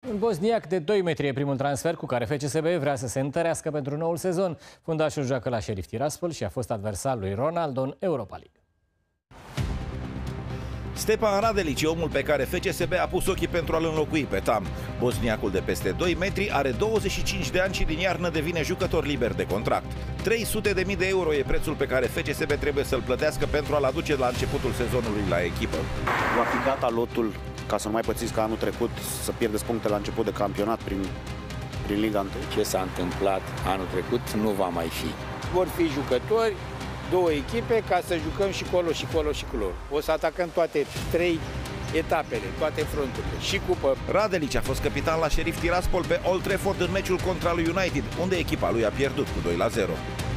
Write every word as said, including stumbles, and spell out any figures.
Un bosniac de doi metri e primul transfer cu care F C S B vrea să se întărească pentru noul sezon. Fundașul joacă la Sheriff Tiraspol și a fost adversar lui Ronaldo în Europa League. Stepan Radelić e omul pe care F C S B a pus ochii pentru a-l înlocui pe Tam. Bosniacul de peste doi metri are douăzeci și cinci de ani și din iarnă devine jucător liber de contract. trei sute de mii de euro e prețul pe care F C S B trebuie să-l plătească pentru a-l aduce la începutul sezonului la echipă. Va fi gata lotul ca să nu mai pățiți ca anul trecut să pierdeți puncte la început de campionat prin, prin Liga unu. Ce s-a întâmplat anul trecut nu va mai fi. Vor fi jucători, două echipe, ca să jucăm și colo, și colo, și colo. O să atacăm toate trei etapele, toate fronturile, și cupă. Radelić a fost capitan la Sheriff Tiraspol pe Old Trafford în meciul contra lui United, unde echipa lui a pierdut cu doi la zero.